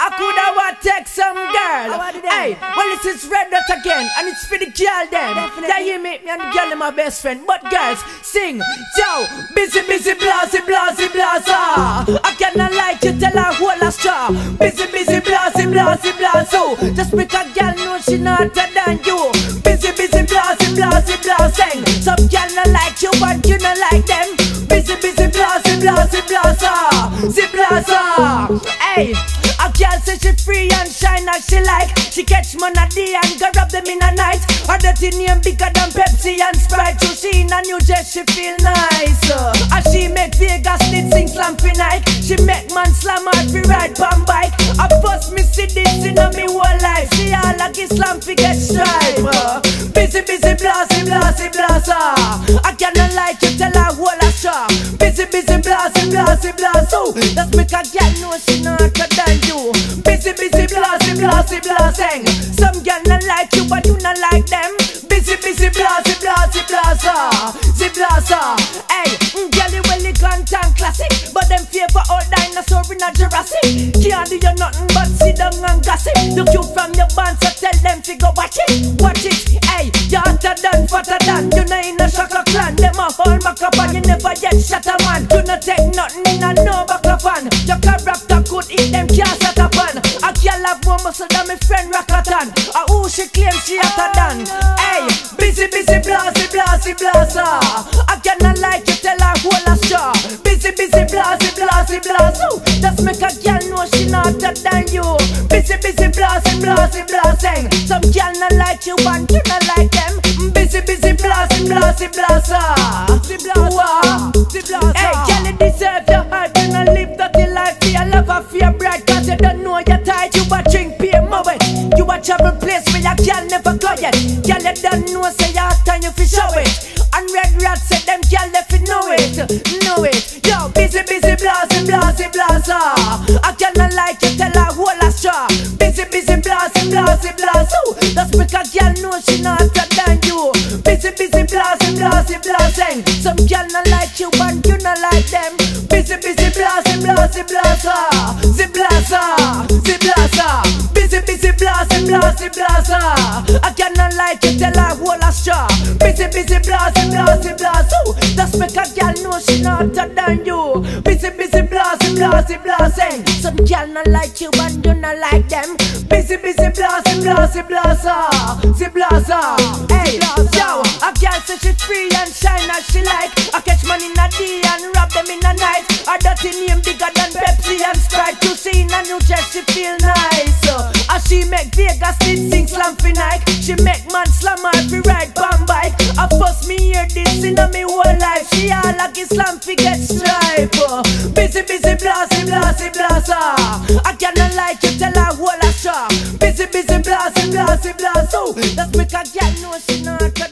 I coulda want take some girl. Hey, well this is Red Dot again, and it's for the girl then. Yeah, you make me and the girl are my best friend. But girls, sing, yo, busy, busy, blasey, blasey, blaza. I cannot like you, tell her whole a straw. Busy, busy, blasey, blasey, blazo. Just make a girl know she not hotter than you. Busy, busy, blasey, blasey, blasing. Some girl not like you, but you not like them. Busy, busy, blasey, blasey, blaza. Ziblaza. Hey, a girl say she free and shine as she like. She catch man a day and go rub them in a night. Her dirty name bigger than Pepsi and Sprite. So she in a new dress, she feel nice. As she make Vegas need sing slam for night. She make man slam hard fi ride pan bike. I first me see this in a me whole life. She all like Islam fi get stripe. Busy, busy, blasey, blasey, blaza. I cannot like you, tell her whole a straw. Busy, busy, blasey, blasey, blazo. That's make a girl know she not hotter than you. Busy, busy, blasey, blasey, blasing. Some girl not like you, but you not like them. Busy, busy, blasey, blasey, blaza. Ziblaza. Hey, girl you well elegant and classic, but them favor all dinosaur in a Jurassic. Can't do you nothing but sit down and gossip. Look you from your band, so tell them to go watch it. Watch it. Hey, you're hotter than, fatter than. You know in a Shaka clan. Them a all back up and you never yet shut a man. You not take nothing in a no back up fan. Your character could eat them can't set up on. A girl have more muscle than my friend Rakatan. A who she claim she hotter than. Hey, busy, busy, blasey, blasey, blaza. I cannot like you, tell her whole a straw. Busy, busy, blasey, blasey, blazo. Just make a girl know she not hotter than you. Busy, busy, blasey, blasey, blasing. Some girl not like you, but you not like them. Busy, busy, blasey, blasey, blaza. Hey, girl, you deserve your hype. You not live dirty life. You love her for your bride, cause you don't know you're tight. You a drink beer, mowing. You a travel place where your girl never go yet. Girl, you don't know, say your time you fi show it. And Red Rat said them girl they fi know it. Know it. Yo, busy, busy, blasey, blasey, blaza. I cannot like you, tell her whole a straw. Busy, busy, blasey, blasey, blazo. That's make a girl know she not hotter than you. Busy, busy, blasey, blasey, blasing. Some girl not like you, but you not like them. Busy, busy, blasey, blasey, blaza. Ziblaza, ziblaza. Busy, busy, blasey, blasey, blaza. I cannot like you, tell her whole a straw. Busy, busy, blasey, blasey, blazo. That's make a girl know she not hotter than you. Busy, busy, blasey, blasey, blasing. Some girl not like you, but you not like them. Busy, busy, blasey, blasey, blaza. Ziblaza. Hey, yo, a girl say she free and shine as she like. I catch man in a day and rob them in a night. Her dirty name bigger than Pepsi and Sprite. You see in a new dress she feel nice. As she make Vegas need sing slam for night. She make man slam hard fi ride pan bike. I first me hear this in a me whole life. She all like Islam fi get stripe. Busy, busy, blasey, blasey, blaza. I cannot like you, tell her whole a straw. Busy, busy, blasey, blasey, blazo. That's make a girl know she not